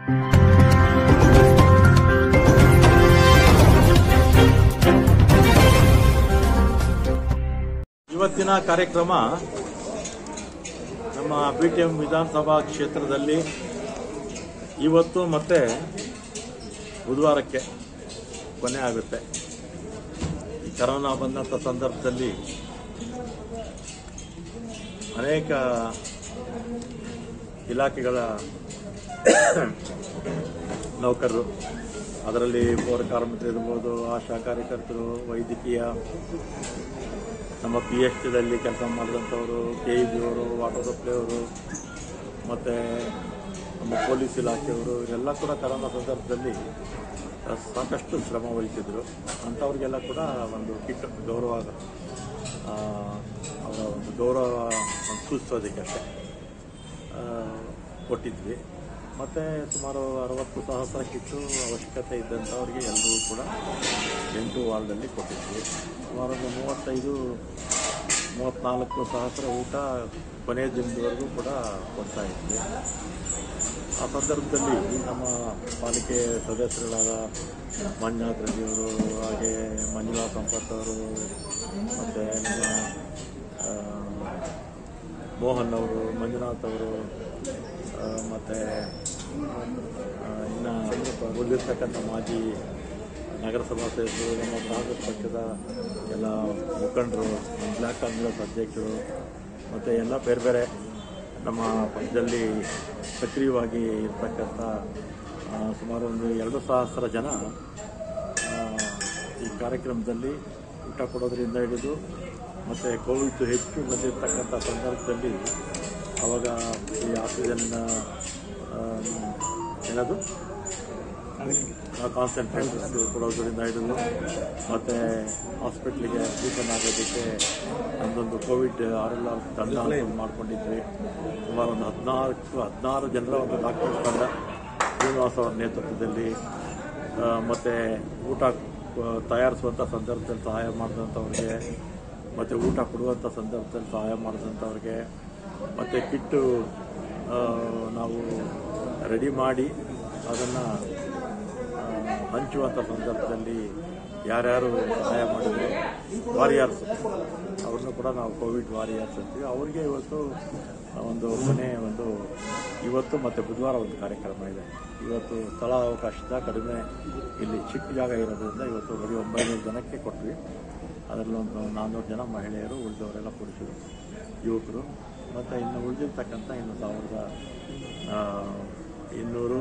ಇವತ್ತಿನ ಕಾರ್ಯಕ್ರಮ ನಮ್ಮ ಬಿಟಿಎಂ ವಿಧಾನಸಭಾ ಕ್ಷೇತ್ರದಲ್ಲಿ ಇವತ್ತು ಮತ್ತೆ ಬುಧವಾರಕ್ಕೆ ಕೊನೆ ಆಗುತ್ತೆ. ಈ ಕರೋನಾ ಬಂದಂಥ ಸಂದರ್ಭದಲ್ಲಿ ಅನೇಕ ಇಲಾಖೆಗಳ ನೌಕರರು, ಅದರಲ್ಲಿ ಪೌರ ಕಾರ್ಮಿಕರು ಇರ್ಬೋದು, ಆಶಾ ಕಾರ್ಯಕರ್ತರು, ವೈದ್ಯಕೀಯ, ನಮ್ಮ PHTದಲ್ಲಿ ಕೆಲಸ ಮಾಡಿದಂಥವರು, KEB ಅವರು, ವಾಟರ್ ಸಪ್ಲೈ ಅವರು, ಮತ್ತು ನಮ್ಮ ಪೊಲೀಸ್ ಇಲಾಖೆಯವರು ಇವರೆಲ್ಲ ಕೂಡ ಕರೋನಾ ಸಂದರ್ಭದಲ್ಲಿ ಸಾಕಷ್ಟು ಶ್ರಮ ವಹಿಸಿದರು. ಅಂಥವ್ರಿಗೆಲ್ಲ ಕೂಡ ಒಂದು ಕಿಟ್ ಗೌರವ, ಅವರ ಒಂದು ಗೌರವ ಸೂಚಿಸೋದಕ್ಕೆ ಅಷ್ಟೇ ಕೊಟ್ಟಿದ್ವಿ. ಮತ್ತು ಸುಮಾರು 60,000 ಕಿಟ್ಟು ಅವಶ್ಯಕತೆ ಇದ್ದಂಥವ್ರಿಗೆ ಎಲ್ಲರೂ ಕೂಡ 8 ವಾರ್ಡಲ್ಲಿ ಕೊಟ್ಟಿದ್ವಿ. ಸುಮಾರು 34,000 ಊಟ ಕೊನೆಯ ದಿನದವರೆಗೂ ಕೂಡ ಕೊಡ್ತಾ ಇದ್ವಿ. ಆ ಸಂದರ್ಭದಲ್ಲಿ ನಮ್ಮ ಪಾಲಿಕೆ ಸದಸ್ಯರುಗಳಾದ ಮಂಜುನಾಥ್ ರೆಡ್ಡಿಯವರು, ಹಾಗೆ ಮಂಜುಳಾ ಸಂಪತ್ ಅವರು, ಮತ್ತು ನಮ್ಮ ಮೋಹನ್ ಅವರು, ಮಂಜುನಾಥ್ ಅವರು, ಮತ್ತು ಇನ್ನು ಉಳಿದಿರ್ತಕ್ಕಂಥ ಮಾಜಿ ನಗರಸಭಾ ಸದಸ್ಯರು, ನಮ್ಮ ಕಾಂಗ್ರೆಸ್ ಪಕ್ಷದ ಎಲ್ಲ ಮುಖಂಡರು, ಬ್ಲಾಕ್ ಕಾಂಗ್ರೆಸ್ ಅಧ್ಯಕ್ಷರು, ಮತ್ತು ಎಲ್ಲ ಬೇರೆ ಬೇರೆ ನಮ್ಮ ಪಕ್ಷದಲ್ಲಿ ಸಕ್ರಿಯವಾಗಿ ಇರ್ತಕ್ಕಂಥ ಸುಮಾರು ಒಂದು 2,000 ಜನ ಈ ಕಾರ್ಯಕ್ರಮದಲ್ಲಿ ಊಟ ಕೊಡೋದ್ರಿಂದ ಹಿಡಿದು, ಮತ್ತು ಕೋವಿಡ್ ಹೆಚ್ಚು ಬಂದಿರತಕ್ಕಂಥ ಸಂದರ್ಭದಲ್ಲಿ ಆವಾಗ ಈ ಆಕ್ಸಿಜನ್ ಏನದು ಕಾನ್ಸಂಟ್ರೇಟರ್ಸ್ ಕೊಡೋದ್ರಿಂದ ಹಿಡಿದು, ಮತ್ತು ಹಾಸ್ಪಿಟ್ಲಿಗೆ ಅಡ್ಮಿಷನ್ ಆಗೋದಕ್ಕೆ ನಮ್ಮದೊಂದು ಕೋವಿಡ್ RLR ತಂಡ ಮಾಡ್ಕೊಂಡಿದ್ವಿ. ಸುಮಾರು ಒಂದು 16 ಜನರ ಒಂದು ಡಾಕ್ಟರ್ಸ್ ತಂಡ ಶ್ರೀನಿವಾಸ್ ಅವರ ನೇತೃತ್ವದಲ್ಲಿ, ಮತ್ತು ಊಟ ತಯಾರಿಸುವಂಥ ಸಂದರ್ಭದಲ್ಲಿ ಸಹಾಯ ಮಾಡಿದಂಥವ್ರಿಗೆ, ಮತ್ತು ಊಟ ಕೊಡುವಂಥ ಸಂದರ್ಭದಲ್ಲಿ ಸಹಾಯ ಮಾಡಿದಂಥವ್ರಿಗೆ, ಮತ್ತು ಕಿಟ್ಟು ನಾವು ರೆಡಿ ಮಾಡಿ ಅದನ್ನು ಹಂಚುವಂಥ ಸಂದರ್ಭದಲ್ಲಿ ಯಾರ್ಯಾರು ಸಹಾಯ ಮಾಡಿದ್ರು ವಾರಿಯರ್ಸ್, ಅವ್ರನ್ನೂ ಕೂಡ ನಾವು ಕೋವಿಡ್ ವಾರಿಯರ್ಸ್ ಅಂತೀವಿ. ಅವ್ರಿಗೆ ಇವತ್ತು ಇವತ್ತು ಮತ್ತು ಬುಧವಾರ ಒಂದು ಕಾರ್ಯಕ್ರಮ ಇದೆ. ಇವತ್ತು ಸ್ಥಳ ಅವಕಾಶದ ಕಡಿಮೆ, ಇಲ್ಲಿ ಚಿಕ್ಕ ಜಾಗ ಇರೋದ್ರಿಂದ ಇವತ್ತು ಬರೀ 900 ಜನಕ್ಕೆ ಕೊಟ್ವಿ. ಅದರಲ್ಲಿ ಒಂದು 400 ಜನ ಮಹಿಳೆಯರು, ಉಳಿದವರೆಲ್ಲ ಪುರುಷರು, ಯುವಕರು, ಮತ್ತು ಇನ್ನು ಉಳಿದಿರ್ತಕ್ಕಂಥ ಇನ್ನು 1,200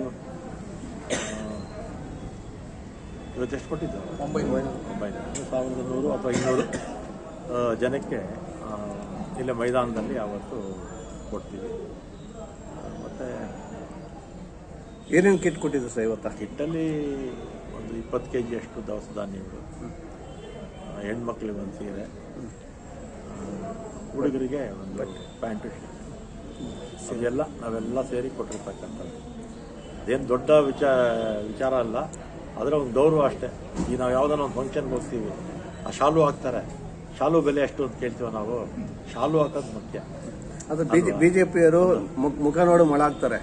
ಇವತ್ತು ಎಷ್ಟು ಕೊಟ್ಟಿದ್ದಾರೆ? 900 1,100 ಅಥವಾ 200 ಜನಕ್ಕೆ ಇಲ್ಲೇ ಮೈದಾನದಲ್ಲಿ ಆವತ್ತು ಕೊಡ್ತೀವಿ. ಮತ್ತು ಏನೇನು ಕಿಟ್ ಕೊಟ್ಟಿದ್ದು ಸರ್ ಇವತ್ತು? ಕಿಟ್ಟಲ್ಲಿ ಒಂದು 20 kg ಅಷ್ಟು ದವಸ ಧಾನ್ಯಗಳು, ಹೆಣ್ಮಕ್ಳಿಗೆ ಒಂದು ಸೀರೆ, ಹುಡುಗರಿಗೆ ಒಂದು ಪ್ಯಾಂಟು ಶರ್ಟ್, ಅದೆಲ್ಲ ನಾವೆಲ್ಲ ಸೇರಿ ಕೊಟ್ಟಿರ್ತಕ್ಕಂಥದ್ದು. ಅದೇನು ದೊಡ್ಡ ವಿಚಾರ ಅಲ್ಲ, ಅದರ ಒಂದು ಗೌರವ ಅಷ್ಟೇ. ಈಗ ನಾವು ಯಾವುದನ್ನ ಒಂದು ಫಂಕ್ಷನ್ಗೆ ಹೋಗ್ತೀವಿ, ಆ ಶಾಲು ಹಾಕ್ತಾರೆ, ಶಾಲು ಬೆಲೆ ಎಷ್ಟು ಅಂತ ಕೇಳ್ತೀವಿ ನಾವು. ಶಾಲು ಹಾಕೋದು ಮುಖ್ಯ. ಅದು ಬಿಜೆಪಿಯವರು ಮುಖ ನೋಡಿ ಮಳ ಹಾಕ್ತಾರೆ,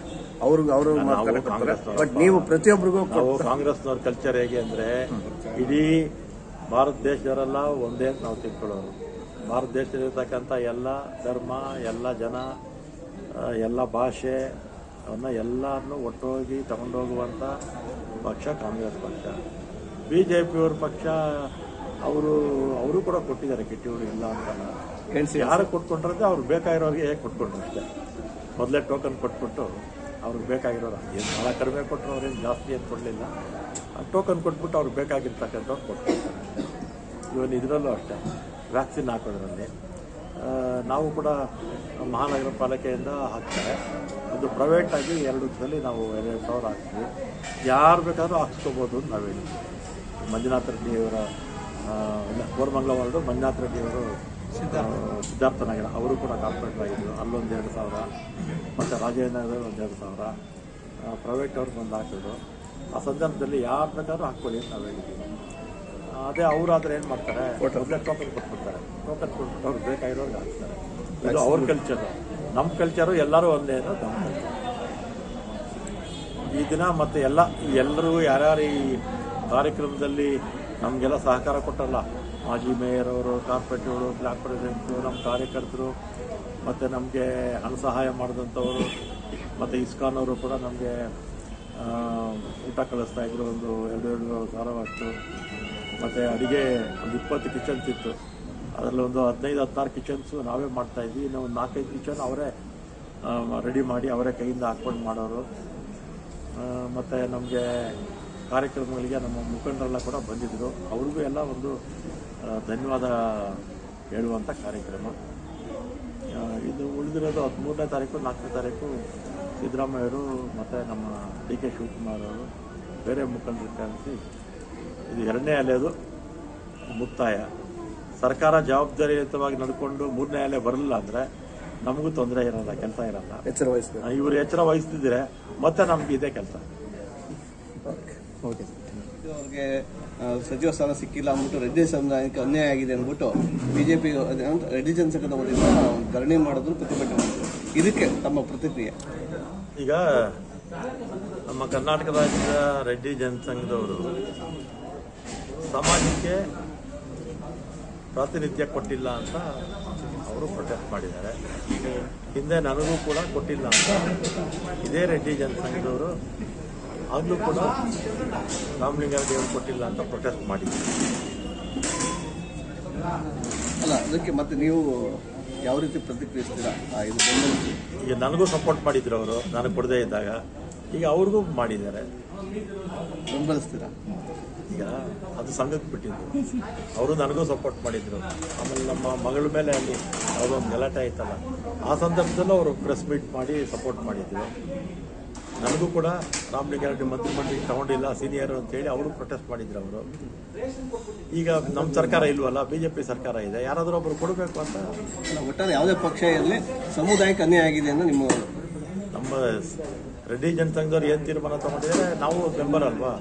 ಬಟ್ ನೀವು ಪ್ರತಿಯೊಬ್ಬರಿಗೂ ನಾವು ಕಾಂಗ್ರೆಸ್ನವ್ರ ಕಲ್ಚರ್ ಹೇಗೆ ಅಂದರೆ, ಇಡೀ ಭಾರತ ದೇಶದವರೆಲ್ಲ ಒಂದೇ ಅಂತ ನಾವು ತಿಳ್ಕೊಳ್ಳೋರು. ಭಾರತ ದೇಶದಲ್ಲಿರ್ತಕ್ಕಂಥ ಎಲ್ಲ ಧರ್ಮ, ಎಲ್ಲ ಜನ, ಎಲ್ಲ ಭಾಷೆ ಎಲ್ಲರನ್ನೂ ಒಟ್ಟೋಗಿ ತಗೊಂಡೋಗುವಂಥ ಪಕ್ಷ ಕಾಂಗ್ರೆಸ್ ಪಕ್ಷ. BJPಯವ್ರ ಪಕ್ಷ ಅವರು ಕೂಡ ಕೊಟ್ಟಿದ್ದಾರೆ ಕಿಟ್ಟಿಗಳು, ಇಲ್ಲ ಅಂತಲ್ಲ. ಯಾರು ಕೊಟ್ಕೊಂಡ್ರೆ ಅವ್ರಿಗೆ ಬೇಕಾಗಿರೋರಿಗೆ ಹೇಗೆ ಕೊಟ್ಕೊಂಡ್ರು ಅಷ್ಟೇ. ಮೊದಲೇ ಟೋಕನ್ ಕೊಟ್ಬಿಟ್ಟು ಅವ್ರಿಗೆ ಬೇಕಾಗಿರೋರು ಏನು ಭಾಳ ಕಡಿಮೆ ಕೊಟ್ಟರು, ಅವ್ರೇನು ಜಾಸ್ತಿ ಏನು ಕೊಡಲಿಲ್ಲ. ಟೋಕನ್ ಕೊಟ್ಬಿಟ್ಟು ಅವ್ರಿಗೆ ಬೇಕಾಗಿರ್ತಕ್ಕಂಥವ್ರು ಕೊಟ್ಕೊಳ್ತಾರೆ. ಇವನ್ ಇದರಲ್ಲೂ ಅಷ್ಟೇ, ವ್ಯಾಕ್ಸಿನ್ ಹಾಕೋದ್ರಲ್ಲಿ ನಾವು ಕೂಡ ಮಹಾನಗರ ಪಾಲಿಕೆಯಿಂದ ಹಾಕ್ತಾರೆ. ಅದು ಪ್ರೈವೇಟಾಗಿ 2 ಸಲ ನಾವು 2,000 ಹಾಕ್ತೀವಿ. ಯಾರು ಬೇಕಾದ್ರೂ ಹಾಕ್ಸ್ಕೋಬೋದು ಅಂತ ನಾವು ಹೇಳಿದ್ವಿ. ಮಂಜುನಾಥ್ ರೆಡ್ಡಿಯವರ ಕೋರಮಂಗಲ ವಾರ್ಡು, ಮಂಜುನಾಥ್ ರೆಡ್ಡಿಯವರು ಸಿದ್ಧಾರ್ಥ ನಗರ, ಅವರು ಕೂಡ ಕಾರ್ಪೊರೇಟರ್ ಆಗಿದ್ದರು, ಅಲ್ಲೊಂದು 2,000, ಮತ್ತು ರಾಜೇಂದ್ರ ಒಂದು 2,000 ಪ್ರೈವೇಟ್ ಅವ್ರಿಗೆ ಒಂದು ಹಾಕಿದ್ರು. ಆ ಸಂದರ್ಭದಲ್ಲಿ ಯಾರು ಬೇಕಾದ್ರೂ ಹಾಕ್ಕೊಳ್ಳಿ ಅಂತ ನಾವು ಹೇಳಿದ್ದೀವಿ. ಅದೇ ಅವರಾದ್ರೆ ಏನು ಮಾಡ್ತಾರೆ, ಮೊದಲೇ ಟೋಕನ್ ಕೊಟ್ಬಿಡ್ತಾರೆ. ಟೋಕನ್ ಕೊಟ್ಬಿಟ್ಟು ಅವ್ರಿಗೆ ಬೇಕಾಗಿರೋರಿಗೆ ಹಾಕ್ತಾರೆ. ಇದು ಅವ್ರ ಕಲ್ಚರು. ನಮ್ಮ ಕಲ್ಚರು ಎಲ್ಲರೂ ಒಂದೇ ಅನ್ನೋದು ನಮ್ಮ ಕಲ್ಚರ್. ಈ ದಿನ ಮತ್ತು ಎಲ್ಲರೂ ಯಾರ್ಯಾರು ಈ ಕಾರ್ಯಕ್ರಮದಲ್ಲಿ ನಮಗೆಲ್ಲ ಸಹಕಾರ ಕೊಟ್ಟಲ್ಲ, ಮಾಜಿ ಮೇಯರ್ ಅವರು, ಕಾರ್ಪೊರೇಟರು, ಬ್ಲಾಕ್ ಪ್ರೆಸಿಡೆಂಟ್ರು, ನಮ್ಮ ಕಾರ್ಯಕರ್ತರು, ಮತ್ತು ನಮಗೆ ಹಣ ಸಹಾಯ ಮಾಡಿದಂಥವರು, ಮತ್ತು ಇಸ್ಕಾನ್ ಅವರು ಕೂಡ ನಮಗೆ ಊಟ ಕಳಿಸ್ತಾ ಇದ್ರು. ಒಂದು 2 ಸಾವಿರ ಅಷ್ಟು. ಮತ್ತು ಅಡುಗೆ ಒಂದು 20 ಕಿಚನ್ಸ್ ಇತ್ತು. ಅದರಲ್ಲಿ ಒಂದು 15-16 ಕಿಚನ್ಸು ನಾವೇ ಮಾಡ್ತಾಯಿದ್ವಿ. ಇನ್ನು ಒಂದು 4-5 ಕಿಚನ್ ಅವರೇ ರೆಡಿ ಮಾಡಿ ಅವರೇ ಕೈಯಿಂದ ಹಾಕ್ಕೊಂಡು ಮಾಡೋರು. ಮತ್ತು ನಮಗೆ ಕಾರ್ಯಕ್ರಮಗಳಿಗೆ ನಮ್ಮ ಮುಖಂಡರೆಲ್ಲ ಕೂಡ ಬಂದಿದ್ದರು. ಅವ್ರಿಗೂ ಎಲ್ಲ ಒಂದು ಧನ್ಯವಾದ ಹೇಳುವಂಥ ಕಾರ್ಯಕ್ರಮ. ಇದು ಉಳಿದಿರೋದು 13ನೇ ತಾರೀಕು, 4ನೇ ತಾರೀಕು ಸಿದ್ದರಾಮಯ್ಯವರು ಮತ್ತು ನಮ್ಮ ಡಿ.ಕೆ. ಶಿವಕುಮಾರ್ ಅವರು ಬೇರೆ ಮುಖಂಡರು ಕರೆಸಿ ಇದು 2ನೇ ಅಲೆದು ಮುಕ್ತಾಯ. ಸರ್ಕಾರ ಜವಾಬ್ದಾರಿಯುತವಾಗಿ ನಡ್ಕೊಂಡು 3ನೇ ಅಲೆ ಬರಲಿಲ್ಲ ಅಂದರೆ ನಮಗೂ ತೊಂದರೆ ಇರಲ್ಲ, ಕೆಲಸ ಇರಲ್ಲ. ಇವರು ಎಚ್ಚರ ವಹಿಸ್ತಿದ್ರೆ ಮತ್ತೆ ನಮ್ಗೆ ಇದೇ ಕೆಲಸ. ಅವ್ರಿಗೆ ಸಚಿವ ಸ್ಥಾನ ಸಿಕ್ಕಿಲ್ಲ ಅಂದ್ಬಿಟ್ಟು ರೆಡ್ಡಿ ಸಮುದಾಯಕ್ಕೆ ಅನ್ಯಾಯ ಆಗಿದೆ ಅಂದ್ಬಿಟ್ಟು ಬಿಜೆಪಿ ರೆಡ್ಡಿ ಜನಸಂಘದ ವತಿಯಿಂದ ಧರಣಿ ಮಾಡೋದು, ಪ್ರತಿಭಟನೆ ಮಾಡಿದ್ರು. ಇದಕ್ಕೆ ತಮ್ಮ ಪ್ರತಿಕ್ರಿಯೆ? ಈಗ ನಮ್ಮ ಕರ್ನಾಟಕ ರಾಜ್ಯದ ರೆಡ್ಡಿ ಜನಸಂಘದವರು ಸಮಾಜಕ್ಕೆ ಪ್ರಾತಿನಿಧ್ಯ ಕೊಟ್ಟಿಲ್ಲ ಅಂತ ಅವರು ಪ್ರೊಟೆಸ್ಟ್ ಮಾಡಿದ್ದಾರೆ. ಹಿಂದೆ ನನಗೂ ಕೂಡ ಕೊಟ್ಟಿಲ್ಲ ಅಂತ ಇದೇ ರೆಡ್ಡಿ ಜನಸಂಘದವರು ಆಗಲೂ ಕೂಡ ರಾಮಲಿಂಗಾರೆಡ್ಡಿ ಅವರು ಕೊಟ್ಟಿಲ್ಲ ಅಂತ ಪ್ರೊಟೆಸ್ಟ್ ಮಾಡಿದ್ದಾರೆ. ಅಲ್ಲ, ಅದಕ್ಕೆ ಮತ್ತೆ ನೀವು ಯಾವ ರೀತಿ ಪ್ರತಿಕ್ರಿಯಿಸ್ತೀರಾ? ಈಗ ನನಗೂ ಸಪೋರ್ಟ್ ಮಾಡಿದ್ರು ಅವರು, ನನಗೆ ಕೊಡದೇ ಇದ್ದಾಗ. ಈಗ ಅವ್ರಿಗೂ ಮಾಡಿದ್ದಾರೆ, ಬೆಂಬಲಿಸ್ತೀರಾ? ಈಗ ಅದು ಸಂಘಕ್ಕೆ ಬಿಟ್ಟಿದ್ದು. ಅವರು ನನಗೂ ಸಪೋರ್ಟ್ ಮಾಡಿದ್ರು. ಆಮೇಲೆ ನಮ್ಮ ಮಗಳ ಮೇಲೆ ಅಲ್ಲಿ ಯಾವುದೋ ಒಂದು ಗಲಾಟೆ ಆಯ್ತಲ್ಲ, ಆ ಸಂದರ್ಭದಲ್ಲೂ ಅವರು ಪ್ರೆಸ್ ಮೀಟ್ ಮಾಡಿ ಸಪೋರ್ಟ್ ಮಾಡಿದ್ರು. ನನಗೂ ಕೂಡ ರಾಮಲಿಂಗಾರೆಡ್ಡಿ ಮಂತ್ರಿಮಂಡಲಿಗೆ ತಗೊಂಡಿಲ್ಲ ಸೀನಿಯರ್ ಅಂತೇಳಿ ಅವರು ಪ್ರೊಟೆಸ್ಟ್ ಮಾಡಿದ್ರು. ಅವರು ಈಗ ನಮ್ಮ ಸರ್ಕಾರ ಇಲ್ವಲ್ಲ, ಬಿಜೆಪಿ ಸರ್ಕಾರ ಇದೆ, ಯಾರಾದರೂ ಒಬ್ರು ಕೊಡಬೇಕು ಅಂತ. ಒಟ್ಟಾರೆ ಯಾವುದೇ ಪಕ್ಷ ಇರಲಿ ಸಮುದಾಯಕ್ಕೆ ಅನ್ಯಾಯ ಆಗಿದೆ ಅಂತ ನಮ್ಮ ರೆಡ್ಡಿ ಜನಸಂಘದವ್ರು ಏನು ತೀರ್ಮಾನ ತಗೊಂಡಿದ್ದಾರೆ ನಾವು ಮೆಂಬರ್ ಅಲ್ವಾ.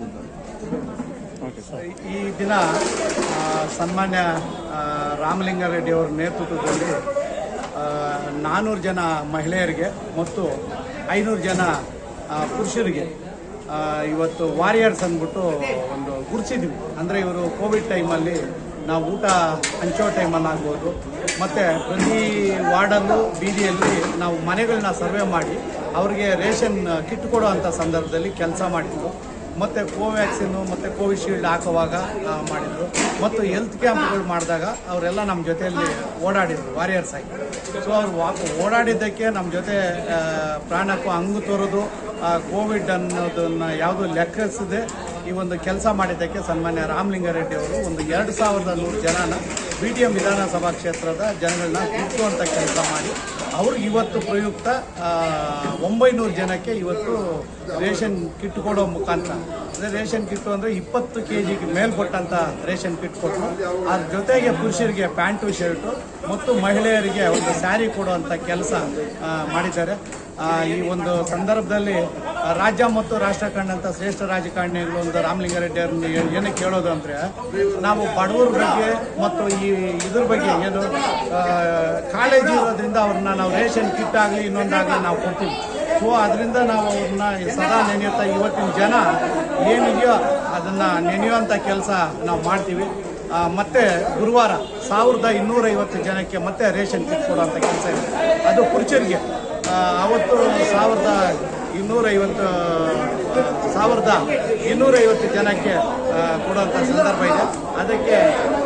ಈ ದಿನ ಸನ್ಮಾನ್ಯ ರಾಮಲಿಂಗಾರೆಡ್ಡಿ ಅವರ ನೇತೃತ್ವದಲ್ಲಿ 400 ಜನ ಮಹಿಳೆಯರಿಗೆ ಮತ್ತು 500 ಜನ ಪುರುಷರಿಗೆ ಇವತ್ತು ವಾರಿಯರ್ಸ್ ಅಂದ್ಬಿಟ್ಟು ಒಂದು ಗುರುತಿಸಿದ್ವಿ. ಅಂದರೆ ಇವರು ಕೋವಿಡ್ ಟೈಮಲ್ಲಿ ನಾವು ಊಟ ಹಂಚೋ ಟೈಮಲ್ಲಿ ಆಗ್ಬೋದು, ಮತ್ತು ಪ್ರತಿ ವಾರ್ಡಲ್ಲೂ ಬೀದಿಯಲ್ಲಿ ನಾವು ಮನೆಗಳನ್ನ ಸರ್ವೆ ಮಾಡಿ ಅವರಿಗೆ ರೇಷನ್ ಕಿಟ್ ಕೊಡೋ ಅಂಥ ಸಂದರ್ಭದಲ್ಲಿ ಕೆಲಸ ಮಾಡಿದ್ರು. ಮತ್ತು ಕೋವ್ಯಾಕ್ಸಿನ್ನು ಮತ್ತು ಕೋವಿಶೀಲ್ಡ್ ಹಾಕುವಾಗ ಮಾಡಿದರು. ಮತ್ತು ಹೆಲ್ತ್ ಕ್ಯಾಂಪ್ಗಳು ಮಾಡಿದಾಗ ಅವರೆಲ್ಲ ನಮ್ಮ ಜೊತೆಯಲ್ಲಿ ಓಡಾಡಿದರು ವಾರಿಯರ್ಸ್ ಆಗಿ. ಸೊ ಅವ್ರು ಓಡಾಡಿದ್ದಕ್ಕೆ ನಮ್ಮ ಜೊತೆ ಪ್ರಾಣಕ್ಕೂ ಹಂಗು ತೋರೋದು, ಕೋವಿಡ್ ಅನ್ನೋದನ್ನು ಯಾವುದೂ ಲೆಕ್ಕಿಸದೆ ಈ ಒಂದು ಕೆಲಸ ಮಾಡಿದ್ದಕ್ಕೆ ಸನ್ಮಾನ್ಯ ರಾಮಲಿಂಗಾರೆಡ್ಡಿ ಅವರು ಒಂದು 2100 ಜನನ BTM ವಿಧಾನಸಭಾ ಕ್ಷೇತ್ರದ ಜನಗಳನ್ನ ಕೂತ್ಸುವಂಥ ಕೆಲಸ ಮಾಡಿ ಅವ್ರಿಗೆ ಇವತ್ತು ಪ್ರಯುಕ್ತ 900 ಜನಕ್ಕೆ ಇವತ್ತು ರೇಷನ್ ಕಿಟ್ ಕೊಡೋ ಮುಖಾಂತರ, ಅಂದರೆ ರೇಷನ್ ಕಿಟ್ಟು ಅಂದರೆ 20 kg ಮೇಲ್ಪಟ್ಟಂಥ ರೇಷನ್ ಕಿಟ್ ಕೊಟ್ಟು ಅದ್ರ ಜೊತೆಗೆ ಪುರುಷರಿಗೆ ಪ್ಯಾಂಟು ಶರ್ಟು ಮತ್ತು ಮಹಿಳೆಯರಿಗೆ ಒಂದು ಸ್ಯಾರಿ ಕೊಡುವಂಥ ಕೆಲಸ ಮಾಡಿದ್ದಾರೆ. ಈ ಒಂದು ಸಂದರ್ಭದಲ್ಲಿ ರಾಜ್ಯ ಮತ್ತು ರಾಷ್ಟ್ರ ಕಂಡಂಥ ಶ್ರೇಷ್ಠ ರಾಜಕಾರಣಿಗಳು ಒಂದು ರಾಮಲಿಂಗಾರೆಡ್ಡಿ ಅವ್ರನ್ನ ಏನಕ್ಕೆ ಹೇಳೋದು ಅಂದರೆ, ನಾವು ಬಡವರ ಬಗ್ಗೆ ಮತ್ತು ಈ ಇದ್ರ ಬಗ್ಗೆ ಏನು ಕಾಳಜಿ ಇರೋದ್ರಿಂದ ಅವ್ರನ್ನ ನಾವು ರೇಷನ್ ಕಿಟ್ ಆಗಲಿ ಇನ್ನೊಂದಾಗಲಿ ನಾವು ಕೊಡ್ತೀವಿ. ಸೊ ಅದರಿಂದ ನಾವು ಅವ್ರನ್ನ ಸದಾ ನೆನೆಯುತ್ತಾ ಇವತ್ತಿನ ಜನ ಏನಿದೆಯೋ ಅದನ್ನು ನೆನೆಯುವಂಥ ಕೆಲಸ ನಾವು ಮಾಡ್ತೀವಿ. ಮತ್ತು ಗುರುವಾರ 1250 ಜನಕ್ಕೆ ಮತ್ತೆ ರೇಷನ್ ಕಿಟ್ ಕೊಡುವಂಥ ಕೆಲಸ ಇದೆ. ಅದು ಪುರುಷರಿಗೆ ಅವತ್ತು 1250 ಜನಕ್ಕೆ ಕೊಡುವಂಥ ಸಂದರ್ಭ ಇದೆ. ಅದಕ್ಕೆ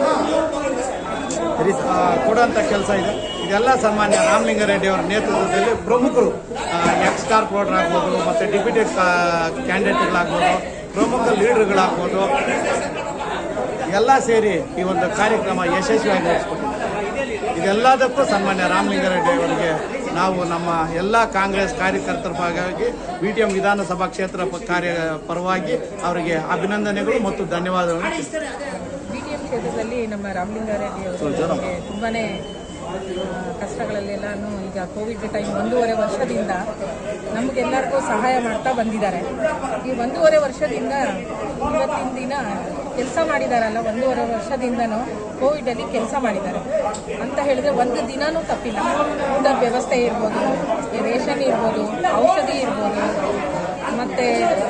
ಕೊಡುವಂಥ ಕೆಲಸ ಇದೆ. ಇದೆಲ್ಲ ಸನ್ಮಾನ್ಯ ರಾಮಲಿಂಗಾರೆಡ್ಡಿ ಅವರ ನೇತೃತ್ವದಲ್ಲಿ ಪ್ರಮುಖರು, ಎಕ್ಸ್ ಕಾರ್ಪೊರೇಟರ್ ಆಗ್ಬೋದು, ಮತ್ತು ಡೆಪ್ಯೂಟಿ ಕ್ಯಾಂಡಿಡೇಟ್ಗಳಾಗ್ಬೋದು, ಪ್ರಮುಖ ಲೀಡರ್ಗಳಾಗ್ಬೋದು, ಎಲ್ಲ ಸೇರಿ ಈ ಒಂದು ಕಾರ್ಯಕ್ರಮ ಯಶಸ್ವಿಯಾಗಿ ನಡೆಸಿಕೊಟ್ಟಿದ್ದಾರೆ. ಇದೆಲ್ಲದಕ್ಕೂ ಸನ್ಮಾನ್ಯ ರಾಮಲಿಂಗಾರೆಡ್ಡಿ ಅವರಿಗೆ ನಾವು ನಮ್ಮ ಎಲ್ಲ ಕಾಂಗ್ರೆಸ್ ಕಾರ್ಯಕರ್ತರ ಭಾಗವಾಗಿ BTM ವಿಧಾನಸಭಾ ಕ್ಷೇತ್ರ ಪರವಾಗಿ ಅವರಿಗೆ ಅಭಿನಂದನೆಗಳು ಮತ್ತು ಧನ್ಯವಾದಗಳು. BTM ಕ್ಷೇತ್ರದಲ್ಲಿ ನಮ್ಮ ರಾಮಲಿಂಗಾರೆಡ್ಡಿ ಅವರು ತುಂಬಾ ಕಷ್ಟಗಳಲ್ಲೆಲ್ಲನೂ ಈಗ ಕೋವಿಡ್ ಟೈಮ್ 1.5 ವರ್ಷದಿಂದ ನಮಗೆಲ್ಲರಿಗೂ ಸಹಾಯ ಮಾಡ್ತಾ ಬಂದಿದ್ದಾರೆ. ಈ 1.5 ವರ್ಷದಿಂದ ಇವತ್ತಿನ ದಿನ ಕೆಲಸ ಮಾಡಿದಾರಲ್ಲ, 1.5 ವರ್ಷದಿಂದನೂ ಕೋವಿಡಲ್ಲಿ ಕೆಲಸ ಮಾಡಿದ್ದಾರೆ ಅಂತ ಹೇಳಿದ್ರೆ ಒಂದು ದಿನನೂ ತಪ್ಪಿಲ್ಲ. ಊಟದ ವ್ಯವಸ್ಥೆ ಇರ್ಬೋದು, ರೇಷನ್ ಇರ್ಬೋದು, ಔಷಧಿ ಇರ್ಬೋದು, ಮತ್ತು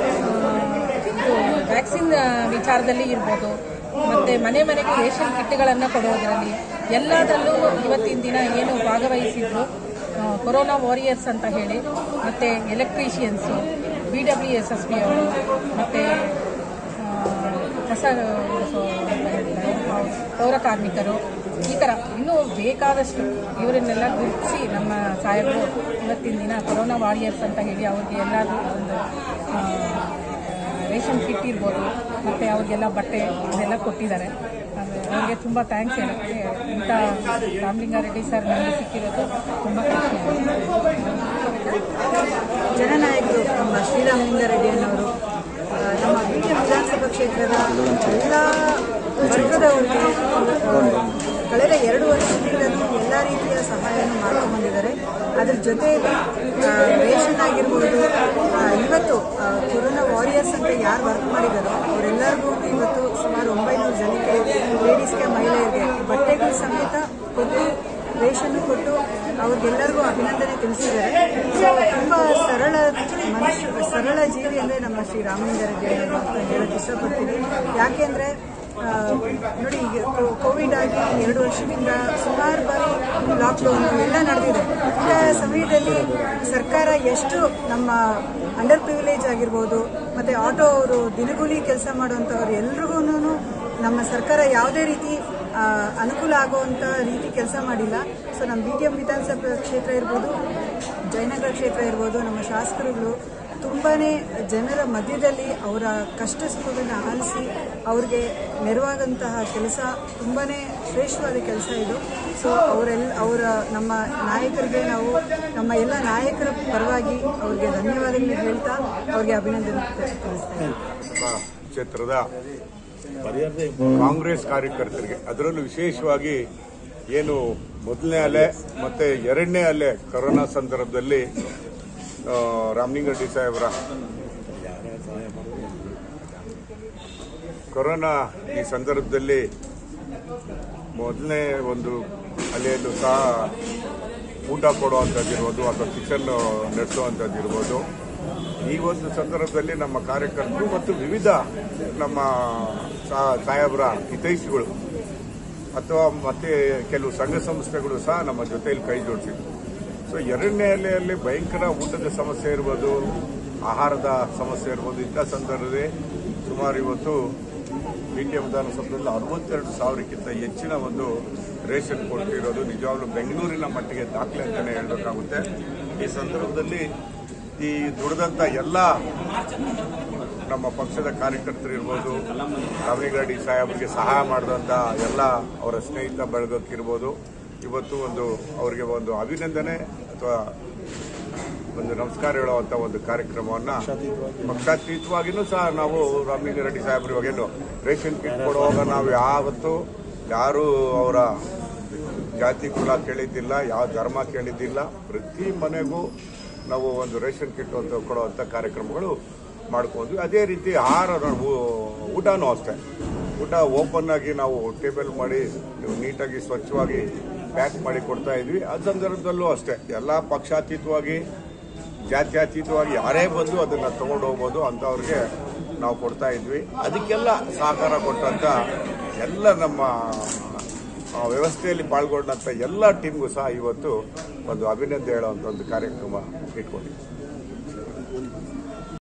ವ್ಯಾಕ್ಸಿನ್ ವಿಚಾರದಲ್ಲಿ ಇರ್ಬೋದು, ಮತ್ತು ಮನೆ ಮನೆಗೆ ರೇಷನ್ ಕಿಟ್ಗಳನ್ನು ಕೊಡೋದರಲ್ಲಿ ಎಲ್ಲದರಲ್ಲೂ ಇವತ್ತಿನ ದಿನ ಏನು ಭಾಗವಹಿಸಿದ್ರು ಕೊರೋನಾ ವಾರಿಯರ್ಸ್ ಅಂತ ಹೇಳಿ, ಮತ್ತು ಎಲೆಕ್ಟ್ರಿಷಿಯನ್ಸು, BWSSB ಅವರು, ಮತ್ತು ಪೌರ ಕಾರ್ಮಿಕರು, ಈ ಥರ ಇನ್ನೂ ಬೇಕಾದಷ್ಟು ಇವರನ್ನೆಲ್ಲ ಗುರುತಿಸಿ ನಮ್ಮ ಸಾಹೇಬರು ಇವತ್ತಿನ ದಿನ ಕೊರೋನಾ ವಾರಿಯರ್ಸ್ ಅಂತ ಹೇಳಿ ಅವ್ರಿಗೆ ಎಲ್ಲರೂ ಒಂದು ರೇಷನ್ ಕಿಟ್ ಇರ್ಬೋದು, ಮತ್ತು ಅವ್ರಿಗೆಲ್ಲ ಬಟ್ಟೆ ಇದೆಲ್ಲ ಕೊಟ್ಟಿದ್ದಾರೆ. ಅವರಿಗೆ ತುಂಬ ಥ್ಯಾಂಕ್ಸ್ ಹೇಳೋಕ್ಕೆ ಇಂಥ ರಾಮಲಿಂಗಾರೆಡ್ಡಿ ಸರ್ ನನಗೆ ಸಿಕ್ಕಿರೋದು ತುಂಬ ಖುಷಿ. ಜನನಾಯಕರು ನಮ್ಮ ಶ್ರೀರಾಮಲಿಂಗಾರೆಡ್ಡಿ ಅನ್ನೋರು ನಮ್ಮ ವಿಧಾನಸಭಾ ಕ್ಷೇತ್ರದ ಎಲ್ಲ ವರ್ಗದವರಿಗೆ ಕಳೆದ 2 ವರ್ಷದಿಂದಲೂ ಎಲ್ಲ ರೀತಿಯ ಸಹಾಯವನ್ನು ಮಾಡ್ಕೊಂಡು ಬಂದಿದ್ದಾರೆ. ಅದ್ರ ಜೊತೆಯಲ್ಲಿ ರೇಷನ್ ಆಗಿರ್ಬೋದು, ಇವತ್ತು ಕೊರೋನಾ ವಾರಿಯರ್ಸ್ ಅಂತ ಯಾರು ವರ್ಕ್ ಮಾಡಿದಾರೋ ಅವರೆಲ್ಲರಿಗೂ ಇವತ್ತು ಸುಮಾರು 900 ಜನಕ್ಕೆ, ಲೇಡೀಸ್ಗೆ, ಮಹಿಳೆಯರಿಗೆ ಬಟ್ಟೆಗಳು ಸಮೇತ ಕೊಟ್ಟು, ರೇಷನ್ನು ಕೊಟ್ಟು ಅವ್ರಿಗೆಲ್ಲರಿಗೂ ಅಭಿನಂದನೆ ತಿಳಿಸಿದ್ದಾರೆ. ಸೊ ತುಂಬ ಸರಳ ಜೀವಿ ಅಂದರೆ ನಮ್ಮ ಶ್ರೀರಾಮಲಿಂಗಾರೆಡ್ಡಿ ಅಂತ ಹೇಳಕ್ಕೆ ಇಷ್ಟಪಡ್ತೀನಿ. ಯಾಕೆಂದರೆ ನೋಡಿ, ಈಗ ಕೋವಿಡ್ ಆಗಿ 2 ವರ್ಷದಿಂದ ಸುಮಾರು ಬಾರಿ ಲಾಕ್ಡೌನ್ ಎಲ್ಲ ನಡೆದಿದೆ. ಇಂಥ ಸಮಯದಲ್ಲಿ ಸರ್ಕಾರ ಎಷ್ಟು ನಮ್ಮ ಅಂಡರ್ ಪ್ರಿವಿಲೇಜ್ ಆಗಿರ್ಬೋದು, ಮತ್ತು ಆಟೋ ಅವರು ದಿನಗೂಲಿ ಕೆಲಸ ಮಾಡುವಂಥವ್ರು ಎಲ್ರಿಗೂ ನಮ್ಮ ಸರ್ಕಾರ ಯಾವುದೇ ರೀತಿ ಅನುಕೂಲ ಆಗುವಂಥ ರೀತಿ ಕೆಲಸ ಮಾಡಿಲ್ಲ. ಸೊ ನಮ್ಮ BTM ವಿಧಾನಸಭಾ ಕ್ಷೇತ್ರ ಇರ್ಬೋದು, ಜಯನಗರ ಕ್ಷೇತ್ರ ಇರ್ಬೋದು, ನಮ್ಮ ಶಾಸಕರುಗಳು ತುಂಬಾ ಜನರ ಮಧ್ಯದಲ್ಲಿ ಅವರ ಕಷ್ಟ ಸುಖಗಳನ್ನ ಆಲಿಸಿ ಅವ್ರಿಗೆ ನೆರವಾದಂತಹ ಕೆಲಸ ತುಂಬಾ ಶ್ರೇಷ್ಠವಾದ ಕೆಲಸ ಇದು. ಸೊ ಅವರ ನಮ್ಮ ನಾಯಕರಿಗೆ ನಾವು ನಮ್ಮ ಎಲ್ಲ ನಾಯಕರ ಪರವಾಗಿ ಅವ್ರಿಗೆ ಧನ್ಯವಾದಗಳು ಹೇಳ್ತಾ ಅವ್ರಿಗೆ ಅಭಿನಂದನೆ ತಿಳಿಸ್ತೇನೆ. ಕ್ಷೇತ್ರದ ಕಾಂಗ್ರೆಸ್ ಕಾರ್ಯಕರ್ತರಿಗೆ, ಅದರಲ್ಲೂ ವಿಶೇಷವಾಗಿ ಏನು ಮೊದಲನೇ ಅಲೆ ಮತ್ತೆ 2ನೇ ಅಲೆ ಕೊರೋನಾ ಸಂದರ್ಭದಲ್ಲಿ ರಾಮಲಿಂಗಾರೆಡ್ಡಿ ಸಾಹೇಬರ ಕೊರೋನಾ ಈ ಸಂದರ್ಭದಲ್ಲಿ ಮೊದಲನೇ ಒಂದು ಅಲೆಯಲ್ಲೂ ಸಹ ಊಟ ಕೊಡುವಂಥದ್ದಿರ್ಬೋದು ಅಥವಾ ಕಿಚನ್ ನಡೆಸುವಂಥದ್ದಿರ್ಬೋದು. ಈ ಒಂದು ಸಂದರ್ಭದಲ್ಲಿ ನಮ್ಮ ಕಾರ್ಯಕರ್ತರು ಮತ್ತು ವಿವಿಧ ನಮ್ಮ ಸಾಹೇಬರ ಹಿತೈಷಿಗಳು ಅಥವಾ ಮತ್ತೆ ಕೆಲವು ಸಂಘ ಸಂಸ್ಥೆಗಳು ಸಹ ನಮ್ಮ ಜೊತೆಯಲ್ಲಿ ಕೈ ಜೋಡಿಸಿದ್ರು. ಸೊ 2ನೇ ಅಲೆಯಲ್ಲಿ ಭಯಂಕರ ಊಟದ ಸಮಸ್ಯೆ ಇರ್ಬೋದು, ಆಹಾರದ ಸಮಸ್ಯೆ ಇರ್ಬೋದು. ಇಂಥ ಸಂದರ್ಭದಲ್ಲಿ ಸುಮಾರು ಇವತ್ತು BTM ವಿಧಾನಸಭೆಯಲ್ಲಿ 62,000ಕ್ಕಿಂತ ಹೆಚ್ಚಿನ ಒಂದು ರೇಷನ್ ಕೊಟ್ಟಿರೋದು ನಿಜವಾಗ್ಲೂ ಬೆಂಗಳೂರಿನ ಮಟ್ಟಿಗೆ ದಾಖಲೆ ಅಂತಲೇ ಹೇಳಬೇಕಾಗುತ್ತೆ. ಈ ಸಂದರ್ಭದಲ್ಲಿ ಈ ದುಡಿದಂಥ ಎಲ್ಲ ನಮ್ಮ ಪಕ್ಷದ ಕಾರ್ಯಕರ್ತರು ಇರ್ಬೋದು, ರಾಮಲಿಂಗಾರೆಡ್ಡಿ ಸಾಹೇಬರಿಗೆ ಸಹಾಯ ಮಾಡಿದಂಥ ಎಲ್ಲ ಅವರ ಸ್ನೇಹಿತ ಬಳಗಕ್ಕಿರ್ಬೋದು, ಇವತ್ತು ಅವರಿಗೆ ಒಂದು ಅಭಿನಂದನೆ ಅಥವಾ ಒಂದು ನಮಸ್ಕಾರ ಹೇಳುವಂಥ ಒಂದು ಕಾರ್ಯಕ್ರಮವನ್ನು ಪಕ್ಷಾತೀತವಾಗಿಯೂ ಸಹ ನಾವು ರಾಮಲಿಂಗಾರೆಡ್ಡಿ ಸಾಹೇಬ್ರು ಇವಾಗೇನು ರೇಷನ್ ಕಿಟ್ ಕೊಡುವಾಗ ನಾವು ಯಾವತ್ತೂ ಯಾರೂ ಅವರ ಜಾತಿ ಕುಲ ಕೇಳಿದ್ದಿಲ್ಲ, ಯಾವ ಧರ್ಮ ಕೇಳಿದ್ದಿಲ್ಲ. ಪ್ರತಿ ಮನೆಗೂ ನಾವು ಒಂದು ರೇಷನ್ ಕಿಟ್ ಅಂತ ಕೊಡುವಂಥ ಕಾರ್ಯಕ್ರಮಗಳು ಮಾಡ್ಕೊಂಡ್ವಿ. ಅದೇ ರೀತಿ ಆಹಾರ ಊಟನೂ ಅಷ್ಟೇ, ಊಟ ಓಪನ್ ಆಗಿ ನಾವು ಟೇಬಲ್ ಮಾಡಿ ನೀಟಾಗಿ ಸ್ವಚ್ಛವಾಗಿ ಪ್ಯಾಕ್ ಮಾಡಿ ಕೊಡ್ತಾ ಇದ್ವಿ. ಆ ಸಂದರ್ಭದಲ್ಲೂ ಅಷ್ಟೇ ಎಲ್ಲ ಪಕ್ಷಾತೀತವಾಗಿ ಜಾತ್ಯತೀತವಾಗಿ ಯಾರೇ ಬಂದು ಅದನ್ನು ತಗೊಂಡು ಹೋಗ್ಬೋದು ಅಂಥವ್ರಿಗೆ ನಾವು ಕೊಡ್ತಾ ಇದ್ವಿ. ಅದಕ್ಕೆಲ್ಲ ಸಹಕಾರ ಕೊಟ್ಟಂಥ ಎಲ್ಲ ನಮ್ಮ ವ್ಯವಸ್ಥೆಯಲ್ಲಿ ಪಾಲ್ಗೊಂಡಂಥ ಎಲ್ಲ ಟೀಮ್ಗೂ ಸಹ ಇವತ್ತು ಒಂದು ಅಭಿನಂದನೆ ಹೇಳುವಂಥ ಒಂದು ಕಾರ್ಯಕ್ರಮ ಇಟ್ಕೊಂಡಿದ್ವಿ.